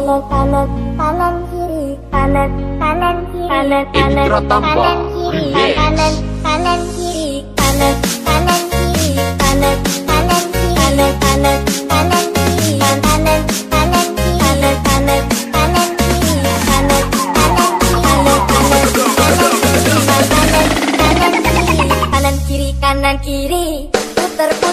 kanan kanan kiri kanan kanan kiri kanan kanan kanan kiri kanan kanan kiri kanan kanan kiri kanan kanan kiri kanan kanan kanan kiri kanan kanan kiri kanan kanan kanan kiri kanan kanan kiri kanan kanan kiri kanan kiri kanan kiri putar